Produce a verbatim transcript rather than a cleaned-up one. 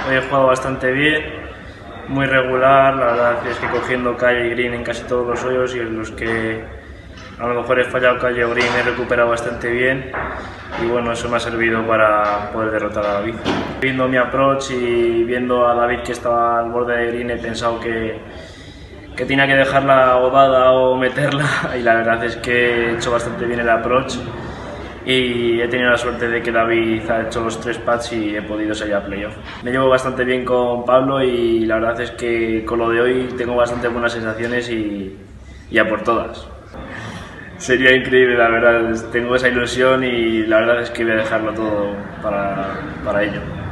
Hoy he jugado bastante bien, muy regular, la verdad es que cogiendo calle y green en casi todos los hoyos y en los que a lo mejor he fallado calle o green he recuperado bastante bien y bueno, eso me ha servido para poder derrotar a David. Viendo mi approach y viendo a David que estaba al borde de green he pensado que, que tenía que dejarla o dada o meterla y la verdad es que he hecho bastante bien el approach y he tenido la suerte de que David ha hecho los tres putts y he podido salir a playoff. Me llevo bastante bien con Pablo y la verdad es que con lo de hoy tengo bastante buenas sensaciones y, y a por todas. Sería increíble, la verdad, tengo esa ilusión y la verdad es que voy a dejarlo todo para, para ello.